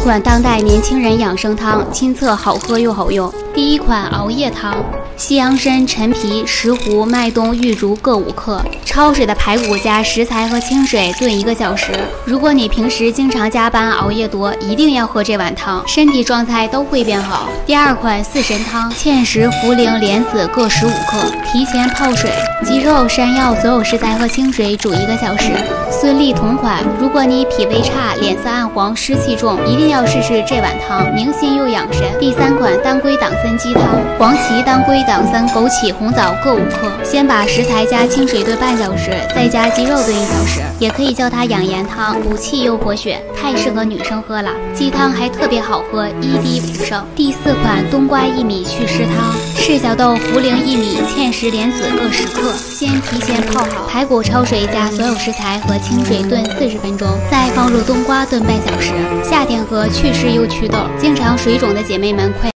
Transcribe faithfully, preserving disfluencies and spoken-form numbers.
款当代年轻人养生汤，亲测好喝又好用。第一款熬夜汤。 西洋参、陈皮、石斛、麦冬、玉竹各五克，焯水的排骨加食材和清水炖一个小时。如果你平时经常加班熬夜多，一定要喝这碗汤，身体状态都会变好。第二款四神汤，芡实、茯苓、莲子各十五克，提前泡水，鸡肉、山药所有食材和清水煮一个小时。孙俪同款，如果你脾胃差、脸色暗黄、湿气重，一定要试试这碗汤，明心又养神。第三款当归党参鸡汤，黄芪、当归。 党参、枸杞、红枣各五克，先把食材加清水炖半小时，再加鸡肉炖一小时。也可以叫它养颜汤，补气又活血，太适合女生喝了。鸡汤还特别好喝，一滴五升。第四款冬瓜薏米祛湿汤，赤小豆、茯苓、薏米、芡实、莲子各十克，先提前泡好，排骨焯水加所有食材和清水炖四十分钟，再放入冬瓜炖半小时。夏天喝祛湿又祛痘，经常水肿的姐妹们快。